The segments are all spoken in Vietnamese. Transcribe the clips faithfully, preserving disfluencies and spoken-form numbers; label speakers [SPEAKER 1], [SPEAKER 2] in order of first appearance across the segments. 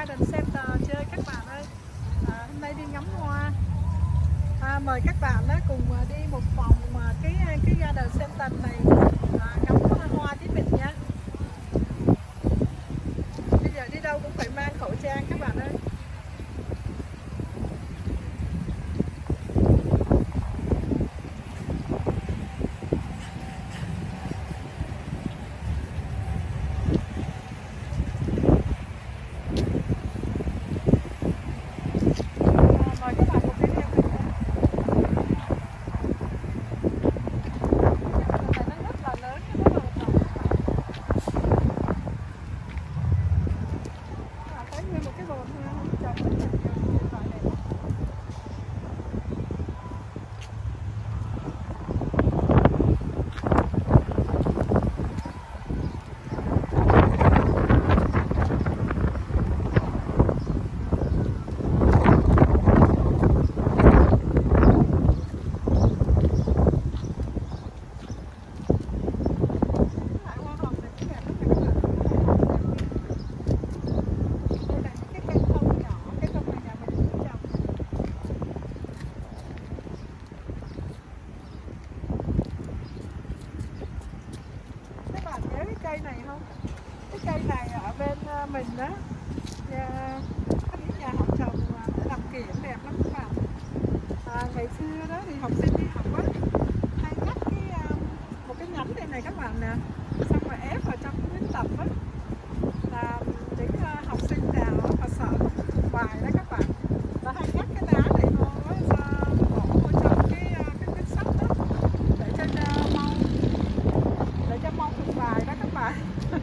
[SPEAKER 1] Garden Center chơi các bạn ơi. À, hôm nay đi ngắm hoa. À, mời các bạn đó cùng đi một vòng mà cái cái Garden Center này, à, ngắm hoa với mình nha. Bây giờ đi đâu cũng phải mang khẩu trang các bạn ơi. Cây này không? Cái cây này ở bên mình đó, nhà, có những nhà họ trồng làm kiểng đẹp lắm các bạn. À, ngày xưa đó thì học sinh đi học á hay cắt cái một cái nhánh đây này các bạn nè, xong rồi ép vào trong cái miếng tập á, là những học sinh nào mà sợ bài đó các bạn, nó hay cắt cái lá này vô bỏ vô trong cái cái miếng sắt đó để cho mau để cho mau thuộc bài đó các bạn.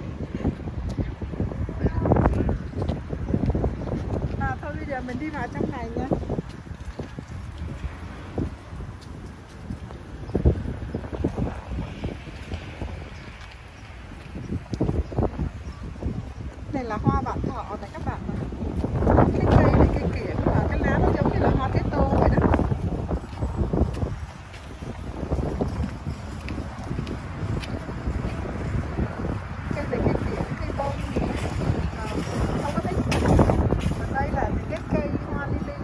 [SPEAKER 1] À, thôi bây giờ mình đi vào trong này nha. Này là hoa vạn thọ này các bạn này. Cái cây này cây kiểng và cái lá nó giống như là hoa thế tô vậy đó. Cây này cây kiểng, cây bông à, không có thích. Còn đây là những cái cây hoa lily.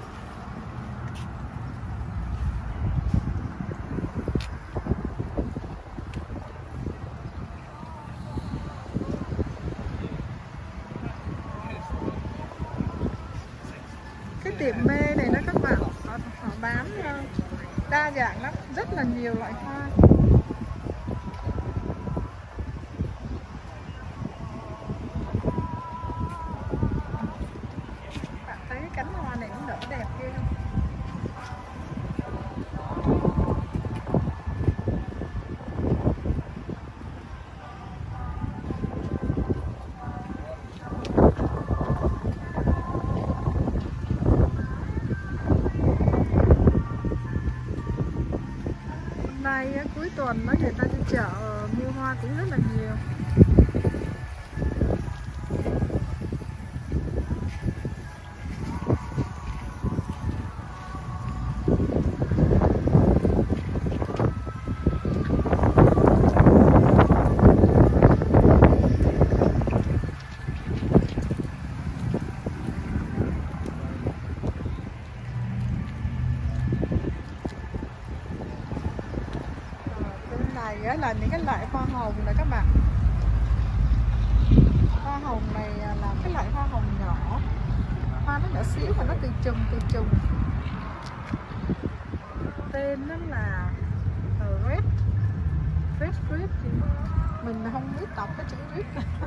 [SPEAKER 1] Cái tiệm mê này đó các bạn, họ, họ bán đa dạng lắm, rất là nhiều loại hoa. Bạn thấy cái cánh hoa này cũng nở đẹp ghê không? Nay cuối tuần đó người ta đi chợ mua hoa cũng rất là nhiều. Này là những cái loại hoa hồng này các bạn. Hoa hồng này là cái loại hoa hồng nhỏ, hoa nó nhỏ xíu mà nó từ chùm từ chùm. Tên nó là red red fruit thì mình không biết đọc cái chữ red.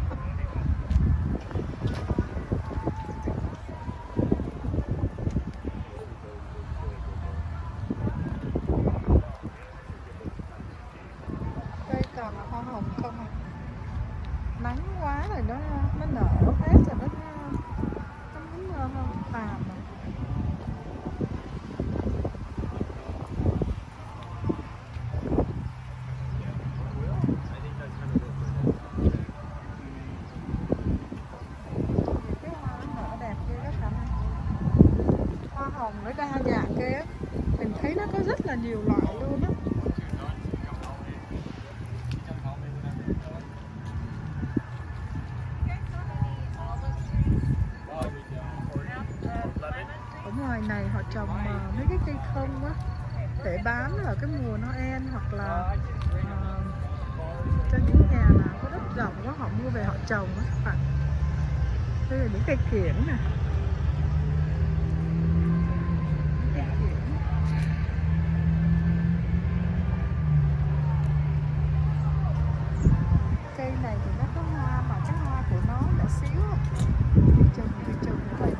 [SPEAKER 1] Còn là hoa hồng không à. Nắng quá rồi nó nó nở hết rồi, nó nó muốn tàn rồi. Cái hoa nó nở đẹp ghê các bạn. Hoa hồng nó đa dạng ghê, mình thấy nó có rất là nhiều loại luôn á. ngoài này họ trồng uh, mấy cái cây thông á để bán ở cái mùa Noel, hoặc là uh, cho những nhà nào có đất rộng quá họ mua về họ trồng á các bạn. Đây là những cây kiểng nè. Cây kiểng. Cây này thì nó có hoa mà cái hoa của nó nhỏ xíu, thì trồng thì trồng như vậy.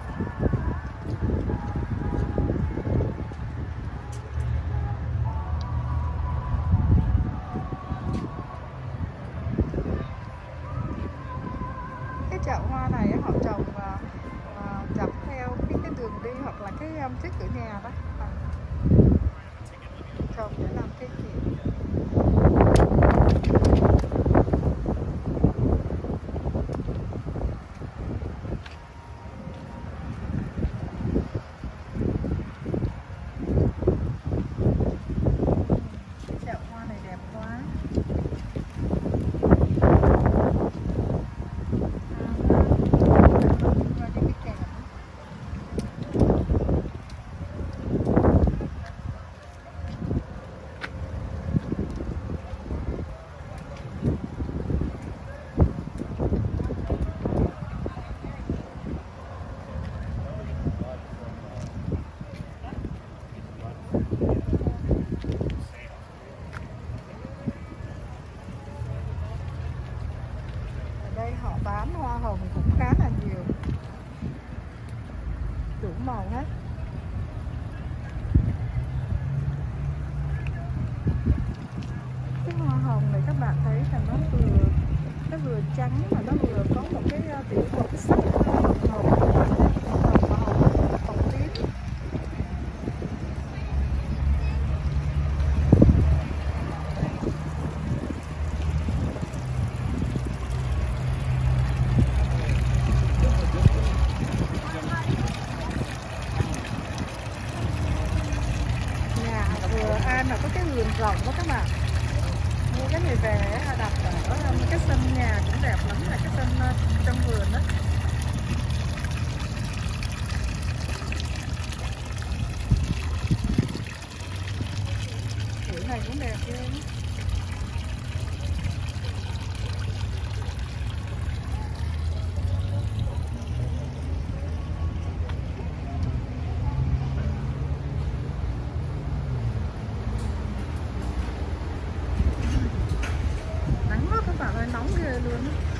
[SPEAKER 1] Cái chậu hoa này họ trồng và dọc theo cái, cái đường đi hoặc là cái um, trước cửa nhà đó, trồng để làm cây kiểng. Chậu hoa này đẹp quá. Đây họ bán hoa hồng cũng khá là nhiều, đủ màu hết. Cái hoa hồng này các bạn thấy là nó vừa nó vừa trắng mà nó vừa có một cái tiểu một cái sắc hồng hồng hồng hồng hồng tím. An là có cái vườn rộng đó các bạn, mua cái này về đặt ở cái sân nhà cũng đẹp lắm, là cái sân trong vườn đó. Kiểu này cũng đẹp ghê. Nóng ghê luôn.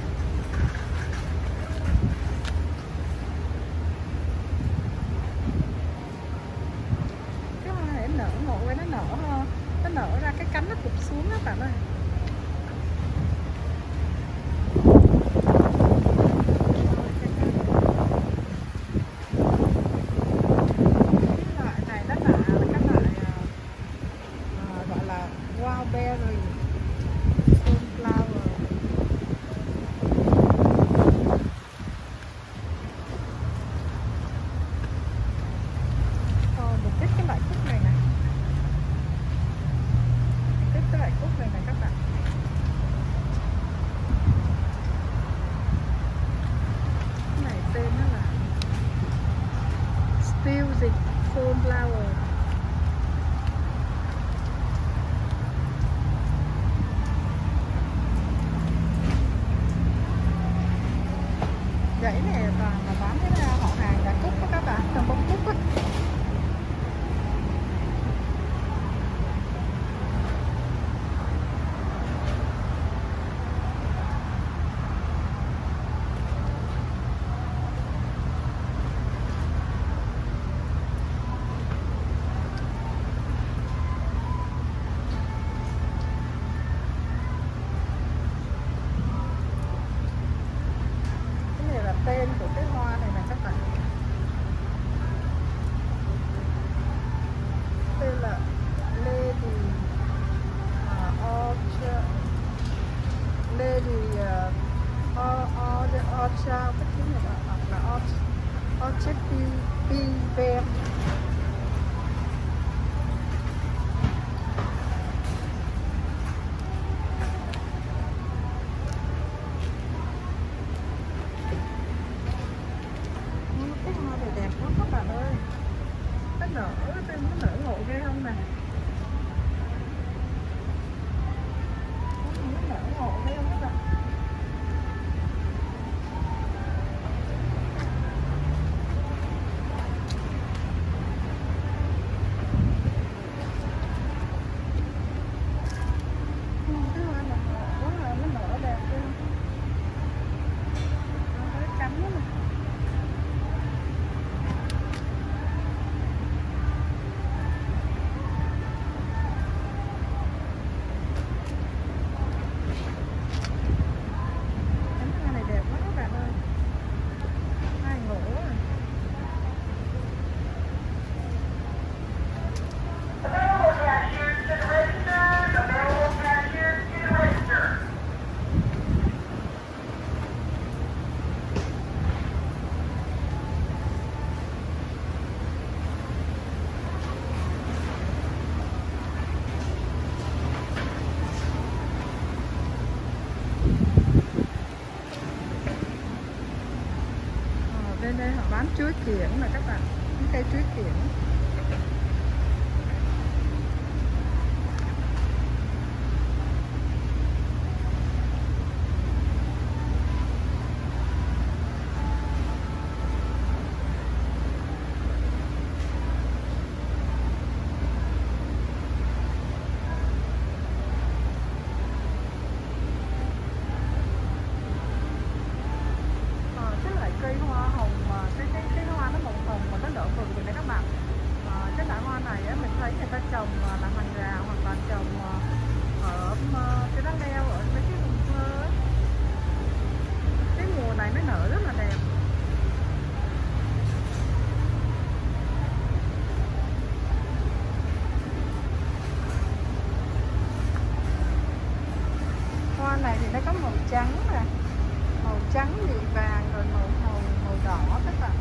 [SPEAKER 1] Cái hoa này nở ngộ với nó nở nó nở ra cái cánh nó cụp xuống đó bạn ơi. Cái loại này nó là cái loại à, gọi là wild berry sunflower. Cái loại cúc này này, thích cái loại cúc này này các bạn. Cái này tên nó là Steel Sunflower. Dãy này toàn là bán cái họ hàng là cúc đó các bạn, là bông cúc á. Tên của cái hoa này là các bạn, tên là Lady uh, Orchard, Lady uh, Orchard, Orchard cái thứ này là, là Orchard Bee Vem. Cái hoa này đẹp quá các bạn ơi. chuối kiểng nè các bạn, những cây chuối kiểng. Cây hoa hồng mà cái cái cái hoa nó màu hồng mà nó nở vừng rồi này các bạn. À, cái loại hoa này á, mình thấy người ta trồng làm hàng rào hoặc là trồng ở cái lá leo ở mấy cái vùng thơ. Cái mùa này nó nở rất là đẹp. Hoa này thì nó có màu trắng nè, màu trắng nhị vàng rồi màu hồng, màu đỏ các bạn.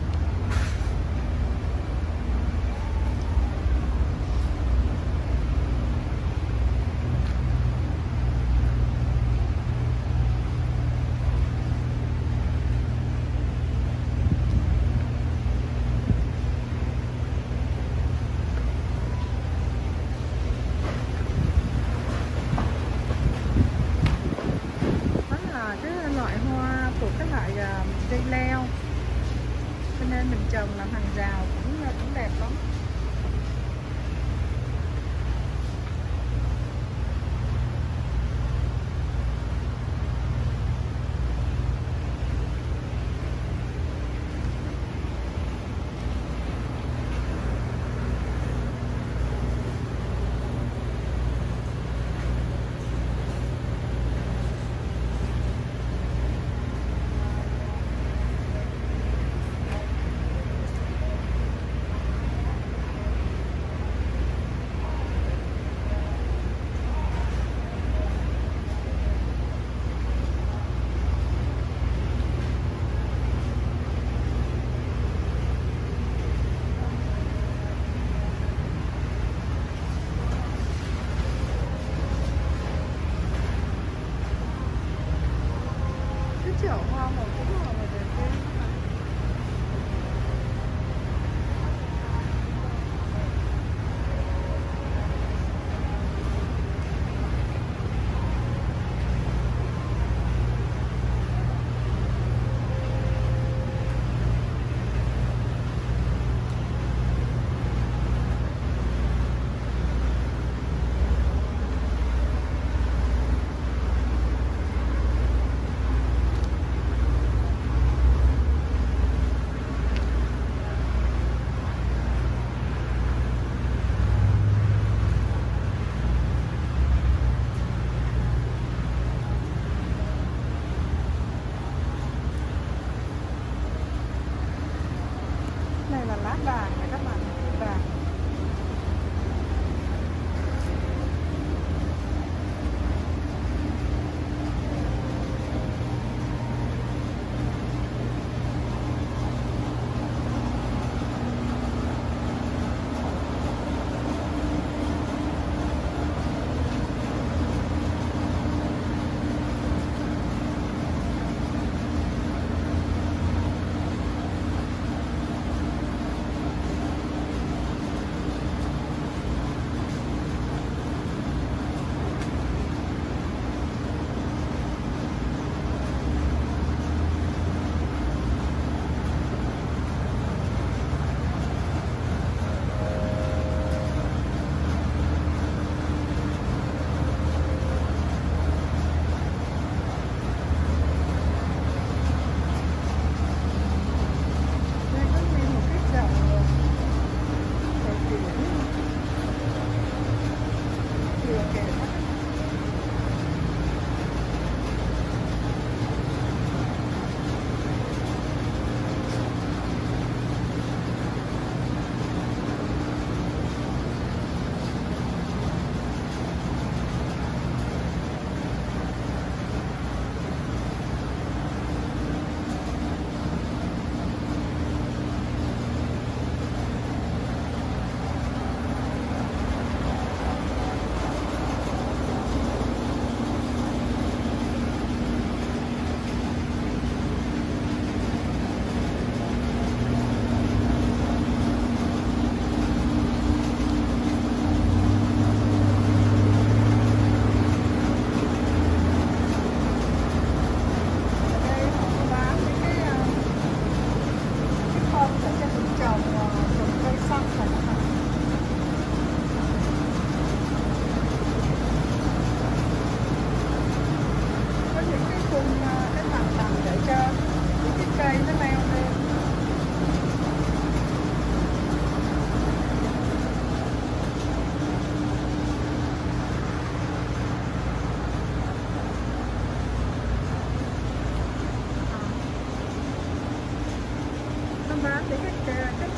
[SPEAKER 1] Loại hoa thuộc cái loại cây leo cho nên mình trồng làm hàng rào cũng cũng đẹp lắm. Chậu hoa màu cũng rất là đẹp ghê. Này là lá vàng này các bạn, vàng.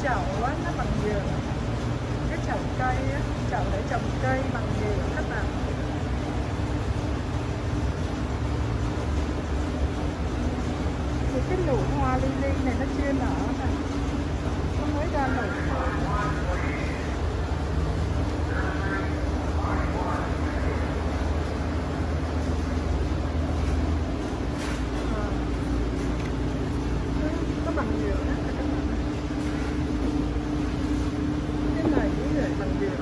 [SPEAKER 1] chậu á, nó bằng nhựa, cái chậu cây á, chậu để trồng cây bằng nhựa các bạn. Thì cái nụ hoa lily này nó chưa nở nè, nó mới ra nụ thôi. Nó bằng nhựa đó các bạn. Cái này cũng vậy, bằng nhựa.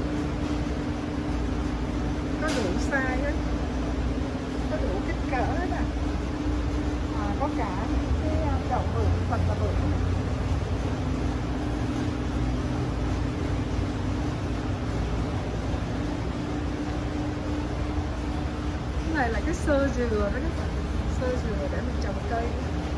[SPEAKER 1] Có đủ size á, có đủ kích cỡ hết à. À, có cả cái chậu bự, thật là bự. Cái này là cái xơ dừa đó các bạn, xơ dừa để mình trồng cây.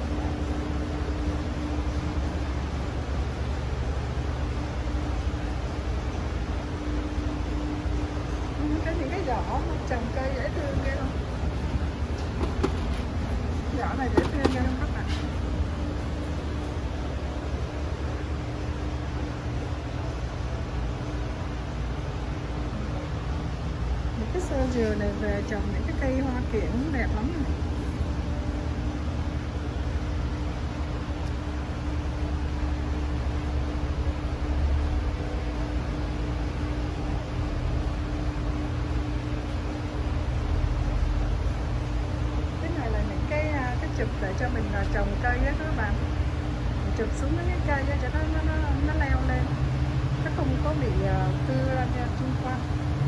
[SPEAKER 1] Cái những cái giỏ trồng cây dễ thương ghê không? Giỏ này dễ thương ghê không các bạn? Những cái xơ dừa này về trồng những cái cây hoa kiểng đẹp lắm này. Chụp để cho mình trồng cây á các bạn, mình chụp xuống mấy cái cây cho nó nó nó, nó leo lên, nó không có bị cưa ra xung quanh.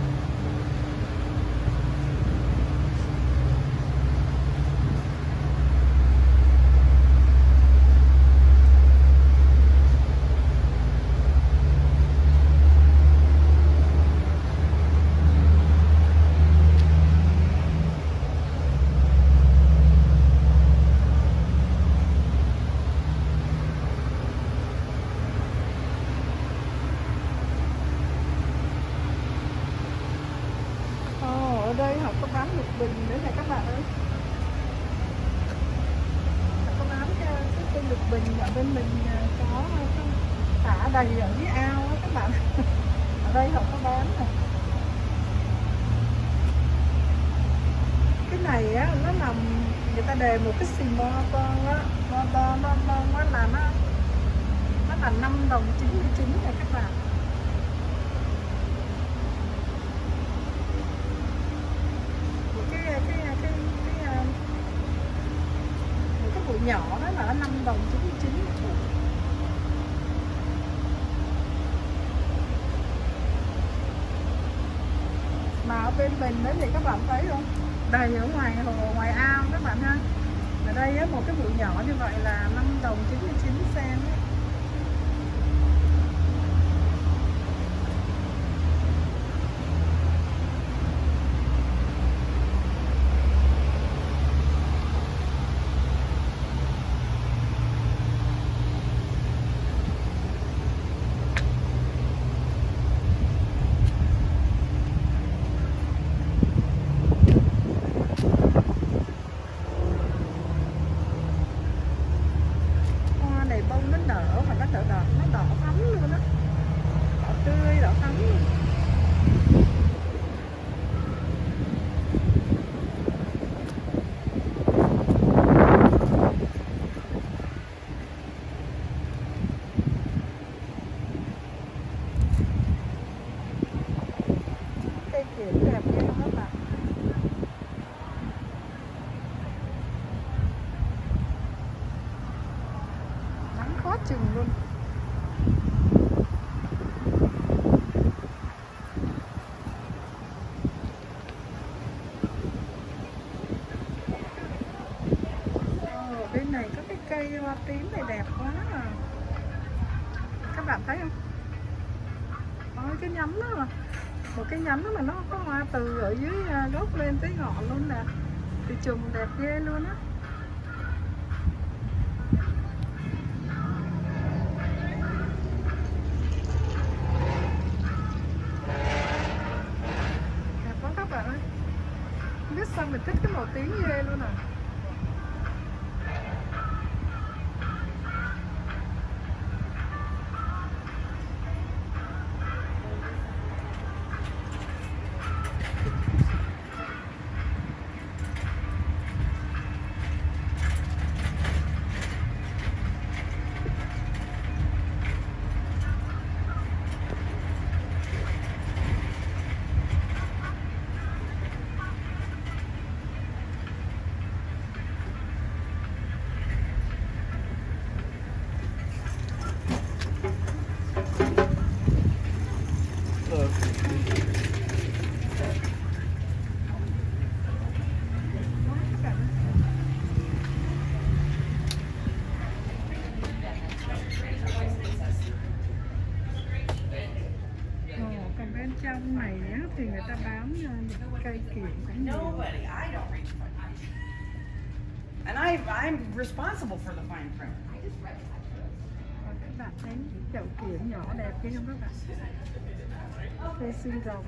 [SPEAKER 1] Ở đây họ có bán lục bình nữa này các bạn ơi. Họ có bán cái, cái cây lục bình ở bên mình có thả đầy ở dưới ao đó các bạn. Ở đây họ có bán này. Cái này á, nó nằm, người ta đề một cái xì mo con á, mo to nó nó là nó nó là năm đồng chín mươi chín này các bạn. Nhỏ đó là năm đồng chín mươi chín một củ. Mà ở bên mình đấy thì các bạn thấy không, đầy ở ngoài hồ, ngoài ao các bạn ha. Ở đây á, một cái bụi nhỏ như vậy là năm đồng chín mươi chín sen. Bông nó nở mà nó đỏ đỏ, nó đỏ thắm luôn á, đỏ tươi, đỏ thắm luôn. Cây kiểng đẹp ghê các bạn. Quá chừng luôn. Ồ, bên này có cái cây hoa tím này đẹp quá à. Các bạn thấy không? Ôi cái nhánh đó mà. Một cái nhánh đó mà nó có hoa từ ở dưới gốc lên tới ngọn luôn nè. Thì chùm đẹp ghê luôn á. Biết sao mình thích cái màu tím ghê luôn à. cây kiểng cũng nhiều.
[SPEAKER 2] Nobody. I don't read the fine print. And I, I'm responsible for the fine print.
[SPEAKER 1] Và các bạn thấy những chậu kiểng nhỏ đẹp kia không các bạn? Cây xương rồng.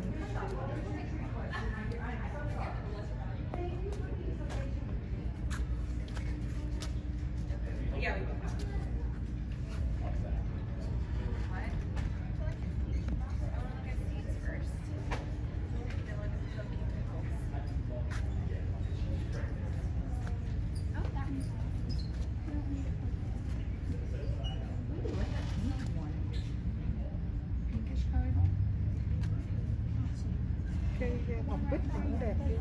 [SPEAKER 1] Cây bồng bích cũng đẹp đi.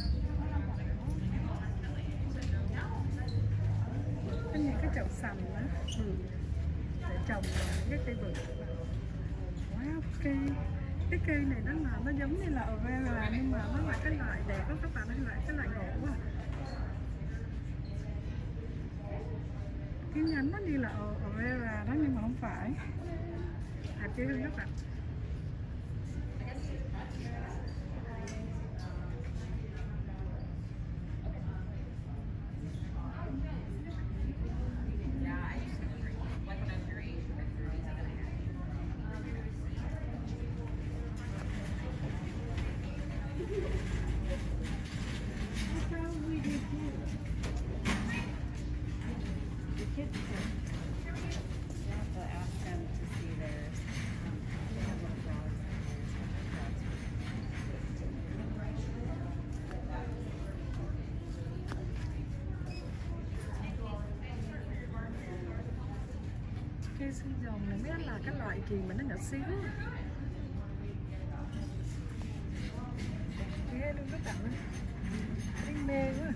[SPEAKER 1] Có những cái chậu sành đó, ừ, để trồng những cái cây bự. Wow, cây cái cây này nó là nó giống như là aloe vera nhưng mà nó là cái loại đẹp đó các bạn, nó lại cái loại gỗ à. Cái nhánh nó như là aloe vera đó nhưng mà không phải. Đẹp chưa các bạn? Cây xương rồng này biết là cái loại gì mà nó nhỏ xíu. Ghê luôn các bạn ơi. Thấy mê quá.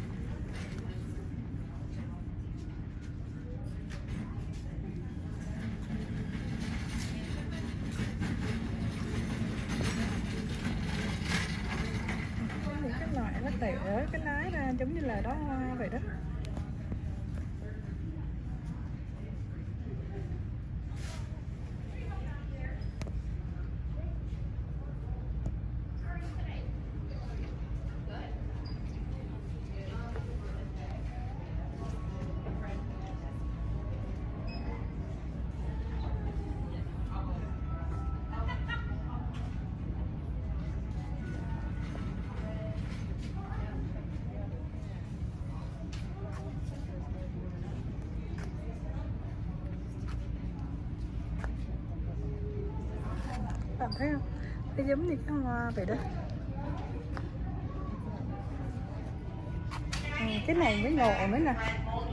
[SPEAKER 1] Có những cái loại nó tỉa cái lá ra giống như là đó hoa vậy đó. Bạn thấy không? Nó giống như cái hoa vậy đó. Ừ, cái này mới ngộ nữa nè.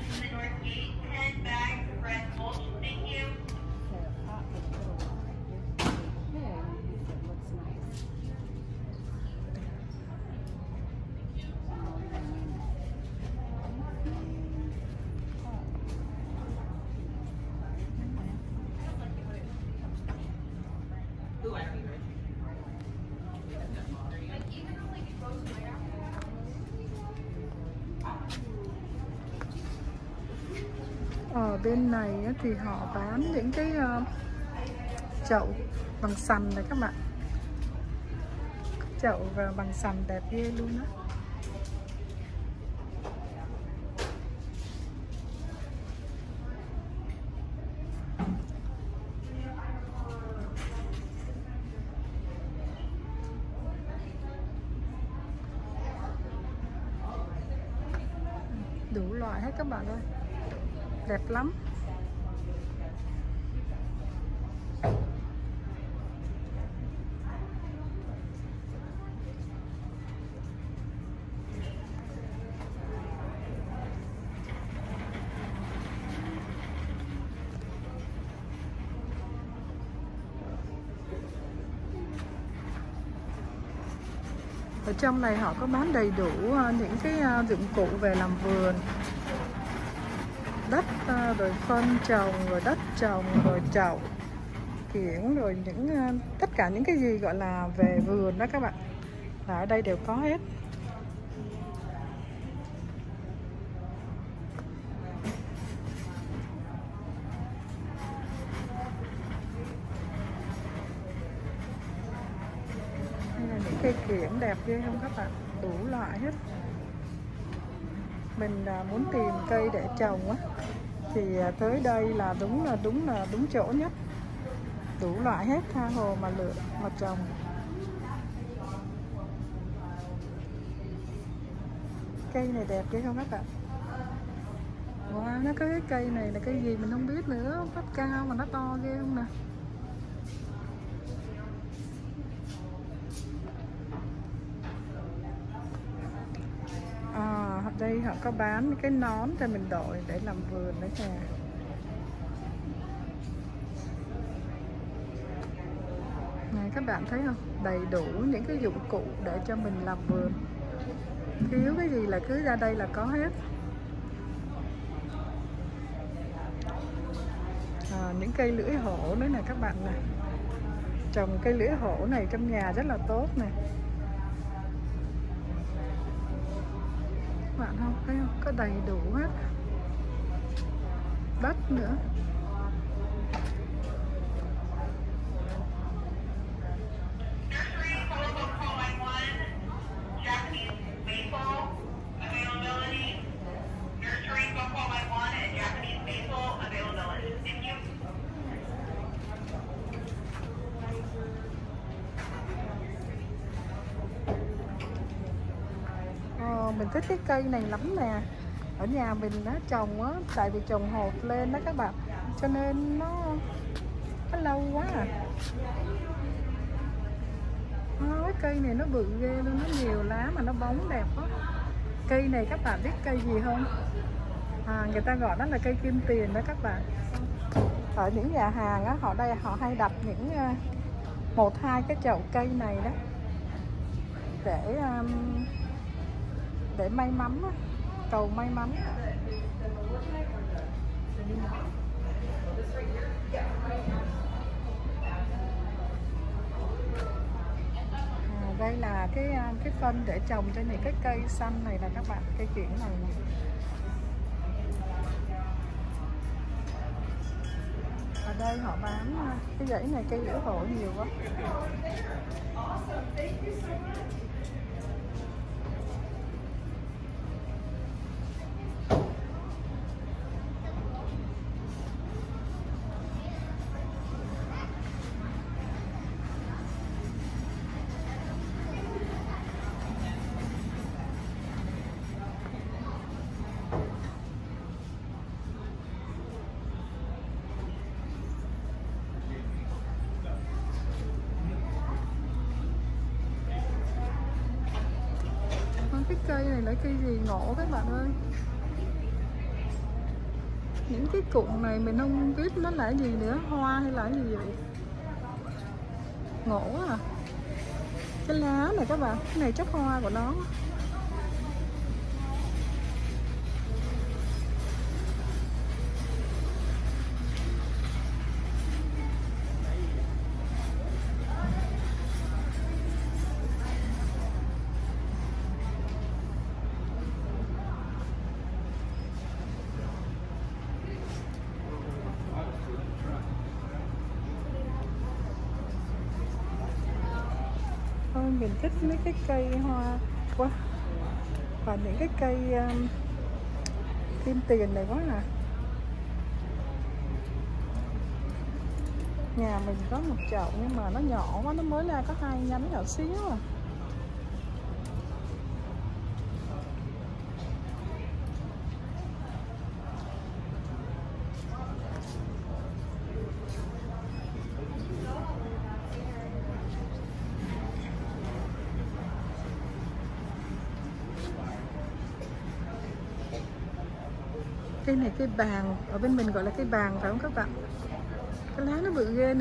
[SPEAKER 1] Ở bên này thì họ bán những cái uh, chậu bằng sành này các bạn. Chậu và bằng sành đẹp ghê luôn đó. Đủ loại hết các bạn ơi. Đẹp lắm. Ở trong này họ có bán đầy đủ những cái dụng cụ về làm vườn. Đất rồi phân trồng, rồi đất trồng, rồi chậu kiểng, rồi những tất cả những cái gì gọi là về vườn đó các bạn, là ở đây đều có hết. Đây là những cây kiểng đẹp ghê không các bạn, đủ loại hết. Mình à, muốn tìm cây để trồng á thì à, tới đây là đúng là đúng là đúng chỗ nhất, đủ loại hết, tha hồ mà lựa mà trồng. Cây này đẹp ghê không các bạn. Wow, nó có cái cây này là cây gì mình không biết nữa, phát cao mà nó to ghê không nè. À, đây họ có bán cái nón cho mình đội để làm vườn đấy nè. Này các bạn thấy không? Đầy đủ những cái dụng cụ để cho mình làm vườn. Thiếu cái gì là cứ ra đây là có hết. À, những cây lưỡi hổ nữa nè các bạn nè. Trồng cây lưỡi hổ này trong nhà rất là tốt nè. Các bạn không thấy không? Có đầy đủ hết. Đất nữa. Mình thích cái cây này lắm nè. Ở nhà mình nó trồng á, tại vì trồng hột lên đó các bạn, cho nên nó nó lâu quá à. À, cái cây này nó bự ghê luôn, nó nhiều lá mà nó bóng đẹp quá. Cây này các bạn biết cây gì không? À, người ta gọi nó là cây kim tiền đó các bạn. Ở những nhà hàng á, họ đây họ hay đặt những một hai cái chậu cây này đó để um, để may mắn, cầu may mắn. À, đây là cái cái phân để trồng cho những cái cây xanh này là các bạn, cây kiểng này. Ở đây họ bán cái dãy này cây lưỡi hổ nhiều quá. Cái cây này là cây gì ngộ các bạn ơi. Những cái cụm này mình không biết nó là gì nữa, hoa hay là gì vậy, ngộ à. Cái lá này các bạn, cái này chắc hoa của nó. Mình thích mấy cái cây hoa quá, và những cái cây um, kim tiền này quá nè. Nhà mình có một chậu nhưng mà nó nhỏ quá, nó mới ra có hai nhánh nhỏ xíu à. Cây này cây bàng, ở bên mình gọi là cây bàng phải không các bạn? Cái lá nó bự ghê nè.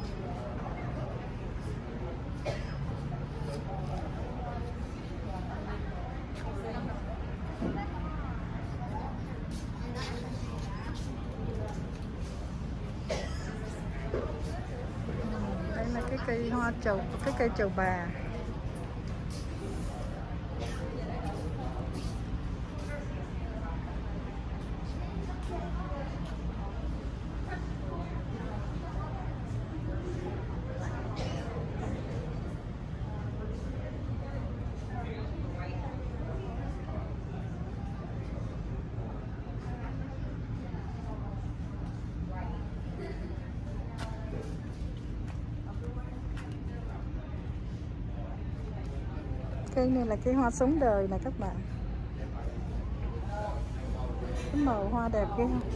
[SPEAKER 1] Đây là cái cây hoa trầu, cái cây trầu bà. Cây này là cây hoa sống đời nè các bạn. Cái màu hoa đẹp ghê không?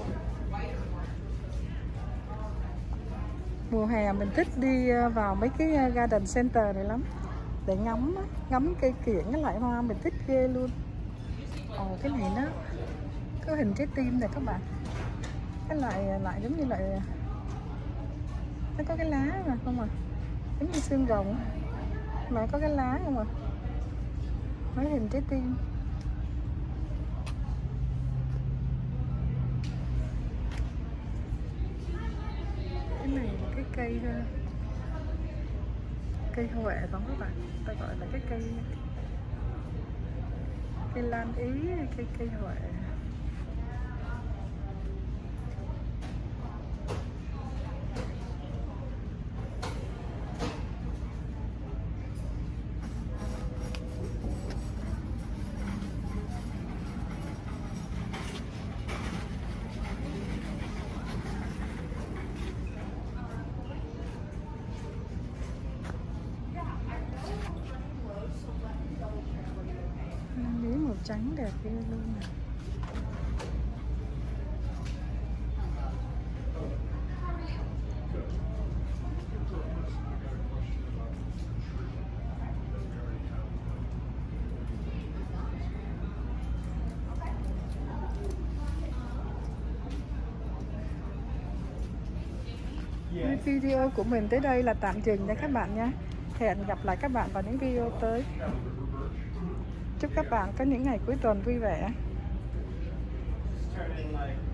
[SPEAKER 1] Mùa hè mình thích đi vào mấy cái garden center này lắm, để ngắm ngắm cây kiểng cái loại hoa mình thích ghê luôn. Ồ, cái này nó có hình trái tim này các bạn. Cái loại lại giống như loại nó có cái lá mà không à, giống như xương rồng mà có cái lá không à, mấy hình trái tim. Cái này là cái cây cây huệ không các bạn, ta gọi là cái cây cây lan ý, cây cây huệ. Mía màu trắng đẹp ghê luôn nè. Video của mình tới đây là tạm dừng nha các bạn nhé. Hẹn gặp lại các bạn vào những video tới. Chúc các bạn có những ngày cuối tuần vui vẻ.
[SPEAKER 3] Starting like